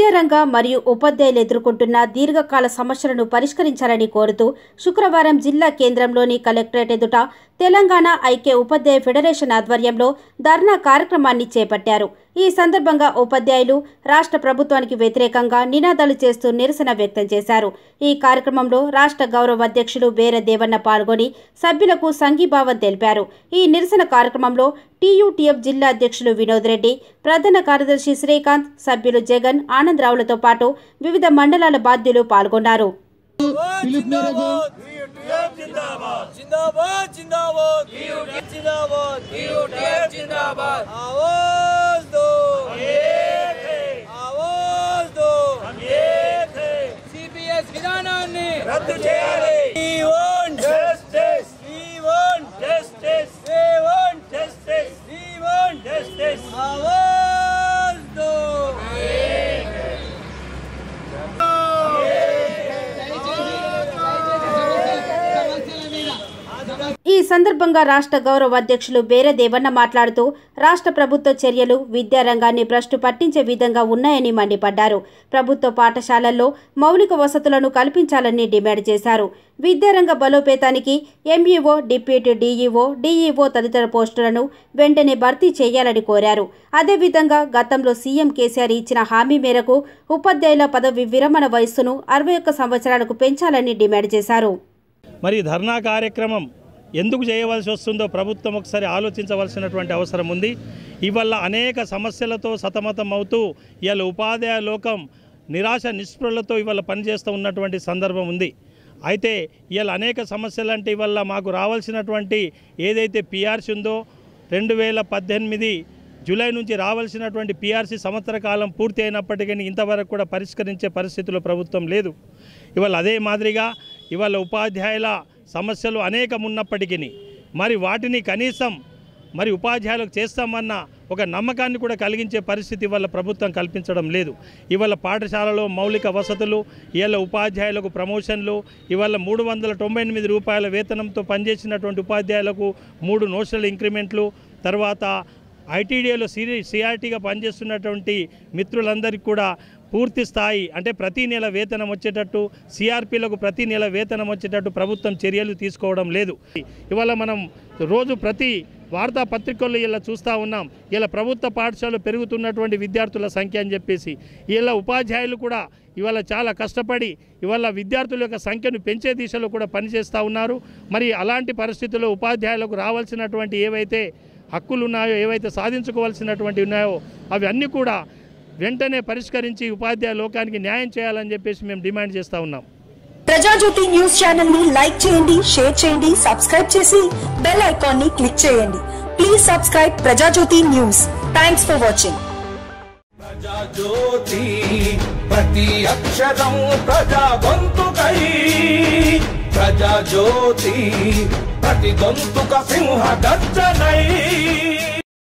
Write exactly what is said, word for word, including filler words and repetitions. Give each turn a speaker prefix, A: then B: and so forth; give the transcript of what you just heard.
A: విద్యారంగ మరియు ఉపాధ్యాయులు ఎదుర్కొంటున్న దీర్ఘకాల సమస్యలను పరిష్కరించాలని కోరుతూ శుక్రవారం జిల్లా కేంద్రంలోని కలెక్టరేట్ ఎదుట తెలంగాణ ఐక్య ఉపాధ్యాయ ఫెడరేషన్ ఆధ్వర్యంలో ధర్నా కార్యక్రమాన్ని చేపట్టారు. ఈ సందర్భంగా ఉపాధ్యాయులు రాష్ట్ర ప్రభుత్వానికి వ్యతిరేకంగా నినాదాలు చేస్తూ నిరసన వ్యక్తం చేశారు. ఈ కార్యక్రమంలో రాష్ట్ర గౌరవ అధ్యక్షులు బేర దేవన్న పాల్గొని సభ్యులకు సంఘీభావం తెలిపారు. ఈ నిరసన కార్యక్రమంలో టీయూటీఎఫ్ జిల్లా అధ్యక్షులు వినోద్ రెడ్డి, ప్రధాన కార్యదర్శి శ్రీకాంత్, సభ్యులు జగన్, ఆనందరావులతో పాటు వివిధ మండలాల బాధ్యులు పాల్గొన్నారు. ఈ సందర్భంగా రాష్ట్ర గౌరవ అధ్యక్షులు బేర దేవన్న మాట్లాడుతూ రాష్ట్ర ప్రభుత్వ చర్యలు విద్యారంగాన్ని భ్రష్టు పట్టించే విధంగా ఉన్నాయని మండిపడ్డారు. ప్రభుత్వ పాఠశాలల్లో మౌలిక వసతులను కల్పించాలని డిమాండ్ చేశారు. విద్యారంగ బలోపేతానికి ఎంఈఓ, డిప్యూటీ డీఈఓ, డీఈఓ తదితర పోస్టులను వెంటనే భర్తీ చేయాలని కోరారు. అదేవిధంగా గతంలో సీఎం కేసీఆర్ ఇచ్చిన హామీ మేరకు ఉపాధ్యాయుల పదవి విరమణ వయస్సును అరవై ఒక్క సంవత్సరాలకు పెంచాలని డిమాండ్ చేశారు.
B: మరి ధర్నా కార్యక్రమం ఎందుకు చేయవలసి వస్తుందో ప్రభుత్వం ఒకసారి ఆలోచించవలసినటువంటి అవసరం ఉంది. ఇవల్ల అనేక సమస్యలతో సతమతం అవుతూ ఇవాళ ఉపాధ్యాయ లోకం నిరాశ నిస్పృహలతో ఇవాళ పనిచేస్తూ ఉన్నటువంటి సందర్భం ఉంది. అయితే ఇవాళ అనేక సమస్యలు అంటే ఇవల్ల మాకు రావాల్సినటువంటి ఏదైతే పీఆర్సీ ఉందో రెండు వేల పద్దెనిమిది జూలై నుంచి రావాల్సినటువంటి పీఆర్సీ సంవత్సర కాలం పూర్తి అయినప్పటికీ ఇంతవరకు కూడా పరిష్కరించే పరిస్థితిలో ప్రభుత్వం లేదు. ఇవాళ అదే మాదిరిగా ఇవాళ ఉపాధ్యాయుల సమస్యలు అనేకం ఉన్నప్పటికీ మరి వాటిని కనీసం మరి ఉపాధ్యాయులకు చేస్తామన్న ఒక నమ్మకాన్ని కూడా కలిగించే పరిస్థితి ఇవాళ ప్రభుత్వం కల్పించడం లేదు. ఇవాళ పాఠశాలలో మౌలిక వసతులు, ఇవాళ ఉపాధ్యాయులకు ప్రమోషన్లు, ఇవాళ మూడు వందల తొంభై ఎనిమిది రూపాయల వేతనంతో పనిచేసినటువంటి ఉపాధ్యాయులకు మూడు నోషనల్ ఇంక్రిమెంట్లు, తర్వాత ఐటీడీఏలో సిరి సిఆర్టీగా పనిచేస్తున్నటువంటి మిత్రులందరికీ కూడా పూర్తి స్థాయి అంటే ప్రతి నెల వేతనం వచ్చేటట్టు, సిఆర్పీలకు ప్రతి నెల వేతనం వచ్చేటట్టు ప్రభుత్వం చర్యలు తీసుకోవడం లేదు. ఇవాళ మనం రోజు ప్రతి వార్తాపత్రికల్లో ఇలా చూస్తూ ఉన్నాం. ఇలా ప్రభుత్వ పాఠశాలలో పెరుగుతున్నటువంటి విద్యార్థుల సంఖ్య అని చెప్పేసి ఇలా ఉపాధ్యాయులు కూడా ఇవాళ చాలా కష్టపడి ఇవాళ విద్యార్థుల యొక్క సంఖ్యను పెంచే దిశలో కూడా పనిచేస్తూ ఉన్నారు. మరి అలాంటి పరిస్థితుల్లో ఉపాధ్యాయులకు రావాల్సినటువంటి ఏవైతే హక్కులు ఉన్నాయో, ఏవైతే సాధించుకోవాల్సినటువంటి ఉన్నాయో అవి అన్నీ కూడా వెంటనే పరిష్కరించి ఉపాధ్యాయ లోకానికి న్యాయం చేయాలని చెప్పేసి మేము డిమాండ్ చేస్తూ ఉన్నాం.
C: ప్రజాజ్యోతి న్యూస్ ఛానల్ ని లైక్ చేయండి, షేర్ చేయండి, సబ్స్క్రైబ్ చేసి బెల్ ఐకాన్ ని క్లిక్ చేయండి. Please subscribe Prajajyothi news. Thanks for watching.
D: Prajajyothi ప్రతి అక్షరం ప్రజా గొంతుకై, ప్రజాజ్యోతి ప్రతి గొంతుక సింహ గర్జనై.